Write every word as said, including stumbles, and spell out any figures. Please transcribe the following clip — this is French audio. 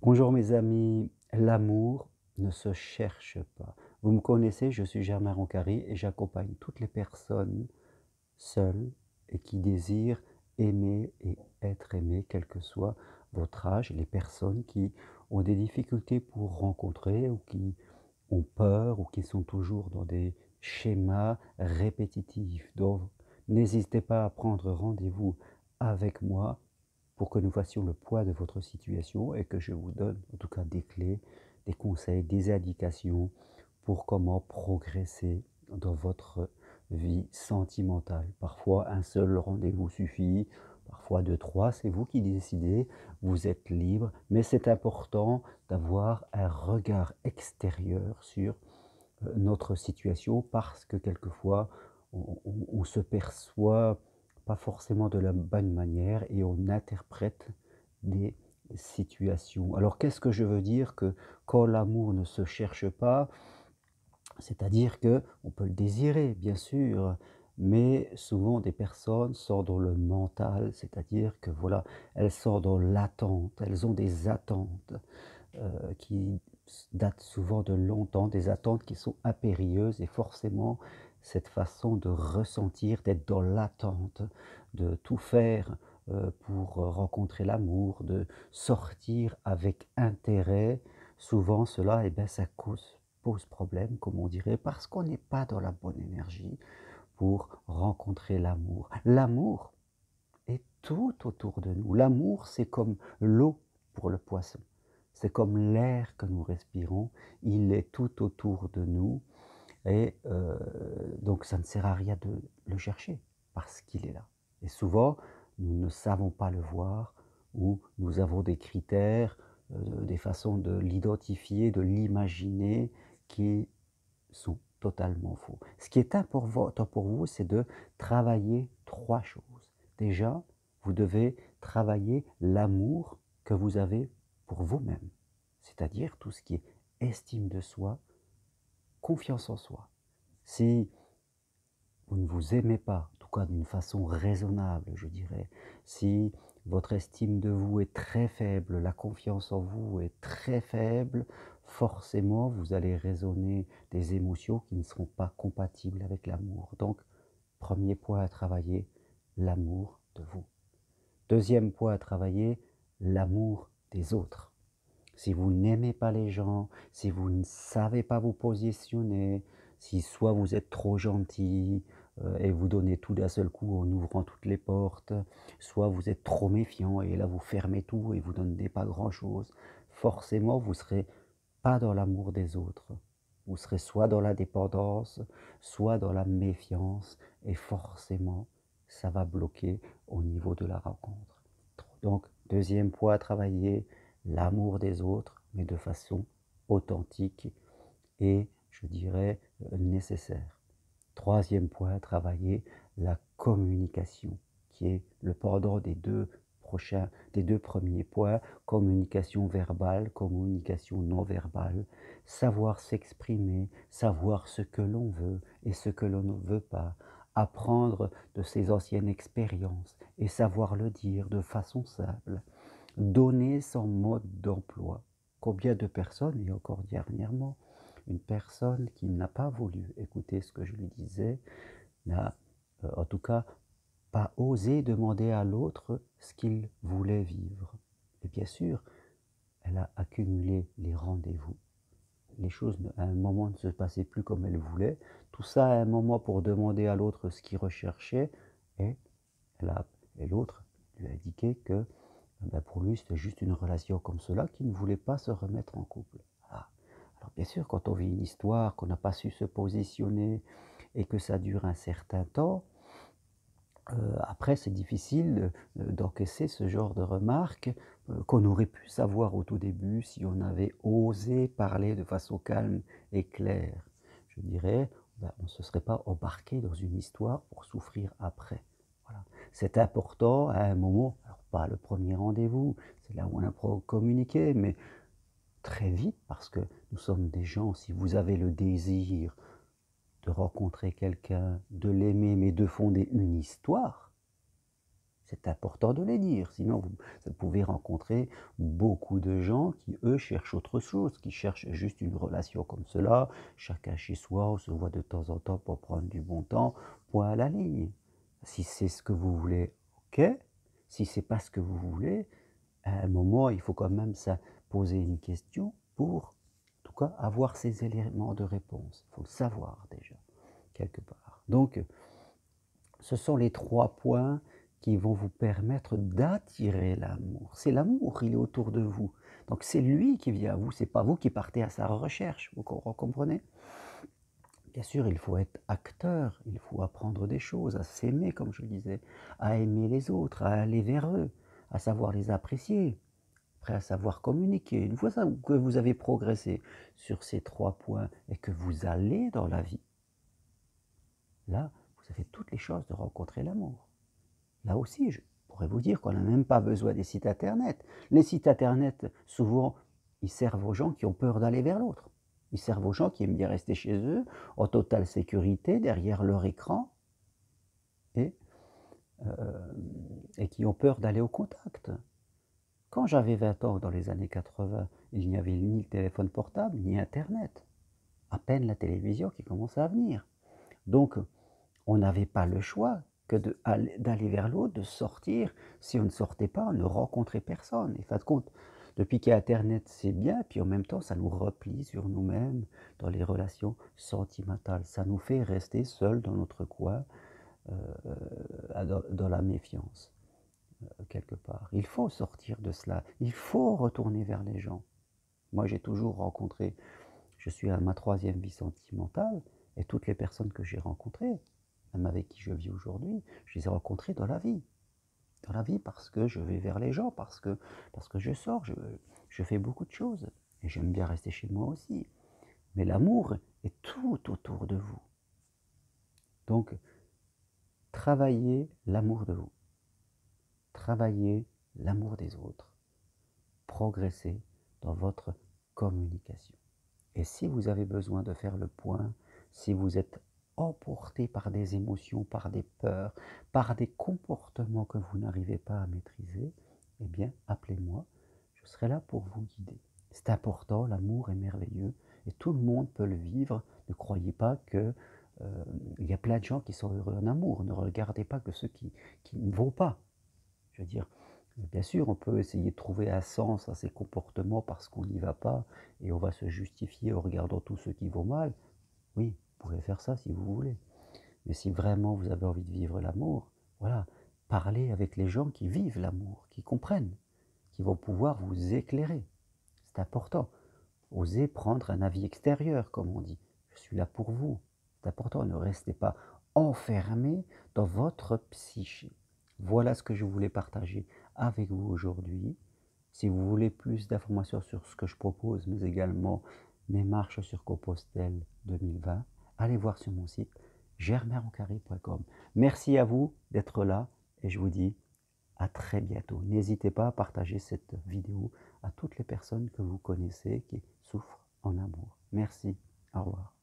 Bonjour mes amis, l'amour ne se cherche pas. Vous me connaissez, je suis Germain Roncary et j'accompagne toutes les personnes seules et qui désirent aimer et être aimées, quel que soit votre âge, les personnes qui ont des difficultés pour rencontrer ou qui ont peur ou qui sont toujours dans des schémas répétitifs. Donc, n'hésitez pas à prendre rendez-vous avec moi pour que nous fassions le poids de votre situation et que je vous donne en tout cas des clés, des conseils, des indications pour comment progresser dans votre vie sentimentale. Parfois, un seul rendez-vous suffit, parfois deux, trois, c'est vous qui décidez, vous êtes libre, mais c'est important d'avoir un regard extérieur sur euh, notre situation parce que quelquefois, on, on- on se perçoit pas forcément de la bonne manière et on interprète des situations. Alors qu'est-ce que je veux dire que quand l'amour ne se cherche pas, c'est-à-dire que on peut le désirer, bien sûr, mais souvent des personnes sont dans le mental, c'est-à-dire que voilà, elles sont dans l'attente, elles ont des attentes euh, qui datent souvent de longtemps, des attentes qui sont impérieuses et forcément cette façon de ressentir, d'être dans l'attente, de tout faire euh, pour rencontrer l'amour, de sortir avec intérêt, souvent cela, eh ben, ça cause, pose problème, comme on dirait, parce qu'on n'est pas dans la bonne énergie pour rencontrer l'amour. L'amour est tout autour de nous. L'amour, c'est comme l'eau pour le poisson. C'est comme l'air que nous respirons. Il est tout autour de nous. Et euh, donc, ça ne sert à rien de le chercher parce qu'il est là. Et souvent, nous ne savons pas le voir ou nous avons des critères, euh, des façons de l'identifier, de l'imaginer qui sont totalement faux. Ce qui est important pour vous, c'est de travailler trois choses. Déjà, vous devez travailler l'amour que vous avez pour vous-même, c'est-à-dire tout ce qui est estime de soi, confiance en soi. Si vous ne vous aimez pas, en tout cas d'une façon raisonnable, je dirais, si votre estime de vous est très faible, la confiance en vous est très faible, forcément vous allez raisonner des émotions qui ne seront pas compatibles avec l'amour. Donc, premier point à travailler, l'amour de vous. Deuxième point à travailler, l'amour des autres. Si vous n'aimez pas les gens, si vous ne savez pas vous positionner, si soit vous êtes trop gentil euh, et vous donnez tout d'un seul coup en ouvrant toutes les portes, soit vous êtes trop méfiant et là vous fermez tout et vous ne donnez pas grand-chose, forcément vous ne serez pas dans l'amour des autres. Vous serez soit dans la dépendance, soit dans la méfiance et forcément ça va bloquer au niveau de la rencontre. Donc, deuxième point à travailler, l'amour des autres, mais de façon authentique et, je dirais, euh, nécessaire. Troisième point à travailler, la communication, qui est le pendant des deux prochains, des deux premiers points, communication verbale, communication non verbale, savoir s'exprimer, savoir ce que l'on veut et ce que l'on ne veut pas, apprendre de ses anciennes expériences et savoir le dire de façon simple, donner son mode d'emploi. Combien de personnes, et encore dernièrement, une personne qui n'a pas voulu écouter ce que je lui disais, n'a euh, en tout cas pas osé demander à l'autre ce qu'il voulait vivre. Et bien sûr, elle a accumulé les rendez-vous. Les choses à un moment ne se passaient plus comme elle voulait. Tout ça à un moment pour demander à l'autre ce qu'il recherchait. Et, elle a, et l'autre lui a indiqué que ben pour lui c'était juste une relation comme cela, qu'il ne voulait pas se remettre en couple. Voilà. Alors bien sûr, quand on vit une histoire, qu'on n'a pas su se positionner et que ça dure un certain temps, euh, après c'est difficile euh, d'encaisser ce genre de remarques euh, qu'on aurait pu savoir au tout début si on avait osé parler de façon calme et claire. Je dirais, ben, on ne se serait pas embarqué dans une histoire pour souffrir après. Voilà. C'est important à un moment, alors pas le premier rendez-vous, c'est là où on apprend à communiquer, mais très vite, parce que nous sommes des gens, si vous avez le désir de rencontrer quelqu'un, de l'aimer, mais de fonder une histoire, C'est important de les dire, sinon vous, vous pouvez rencontrer beaucoup de gens qui, eux, cherchent autre chose, qui cherchent juste une relation comme cela, chacun chez soi, on se voit de temps en temps pour prendre du bon temps, point à la ligne. Si c'est ce que vous voulez, ok. Si c'est pas ce que vous voulez, à un moment, il faut quand même ça poser une question pour, en tout cas, avoir ces éléments de réponse. Il faut le savoir déjà, quelque part. Donc, ce sont les trois points qui vont vous permettre d'attirer l'amour. C'est l'amour, il est autour de vous. Donc c'est lui qui vient à vous, c'est pas vous qui partez à sa recherche, vous comprenez? Bien sûr, il faut être acteur, il faut apprendre des choses, à s'aimer, comme je le disais, à aimer les autres, à aller vers eux, à savoir les apprécier, après à savoir communiquer. Une fois que vous avez progressé sur ces trois points et que vous allez dans la vie, là, vous avez toutes les chances de rencontrer l'amour. Là aussi, je pourrais vous dire qu'on n'a même pas besoin des sites internet. Les sites internet, souvent, ils servent aux gens qui ont peur d'aller vers l'autre. Ils servent aux gens qui aiment bien rester chez eux, en totale sécurité, derrière leur écran, et, euh, et qui ont peur d'aller au contact. Quand j'avais vingt ans, dans les années quatre-vingts, il n'y avait ni le téléphone portable, ni Internet. À peine la télévision qui commençait à venir. Donc, on n'avait pas le choix que d'aller vers l'autre, de sortir. Si on ne sortait pas, on ne rencontrait personne. Et fin de compte, depuis qu'il y a Internet, c'est bien, puis en même temps, ça nous replie sur nous-mêmes, dans les relations sentimentales. Ça nous fait rester seuls dans notre coin, euh, dans, dans la méfiance, euh, quelque part. Il faut sortir de cela. Il faut retourner vers les gens. Moi, j'ai toujours rencontré, je suis à ma troisième vie sentimentale, et toutes les personnes que j'ai rencontrées, même avec qui je vis aujourd'hui, je les ai rencontrés dans la vie. Dans la vie parce que je vais vers les gens, parce que, parce que je sors, je, je fais beaucoup de choses. Et j'aime bien rester chez moi aussi. Mais l'amour est tout autour de vous. Donc, travaillez l'amour de vous. Travaillez l'amour des autres. Progressez dans votre communication. Et si vous avez besoin de faire le point, si vous êtes emporté par des émotions, par des peurs, par des comportements que vous n'arrivez pas à maîtriser, eh bien, appelez-moi, je serai là pour vous guider. C'est important, l'amour est merveilleux et tout le monde peut le vivre. Ne croyez pas que euh, il y a plein de gens qui sont heureux en amour. Ne regardez pas que ceux qui, qui ne vont pas. Je veux dire, bien sûr, on peut essayer de trouver un sens à ces comportements parce qu'on n'y va pas et on va se justifier en regardant tout ce qui vont mal. Oui, vous pouvez faire ça si vous voulez. Mais si vraiment vous avez envie de vivre l'amour, voilà, parlez avec les gens qui vivent l'amour, qui comprennent, qui vont pouvoir vous éclairer. C'est important. Osez prendre un avis extérieur, comme on dit. Je suis là pour vous. C'est important, ne restez pas enfermé dans votre psyché. Voilà ce que je voulais partager avec vous aujourd'hui. Si vous voulez plus d'informations sur ce que je propose, mais également mes marches sur Compostelle deux mille vingt, allez voir sur mon site germain roncary point com. Merci à vous d'être là et je vous dis à très bientôt. N'hésitez pas à partager cette vidéo à toutes les personnes que vous connaissez qui souffrent en amour. Merci. Au revoir.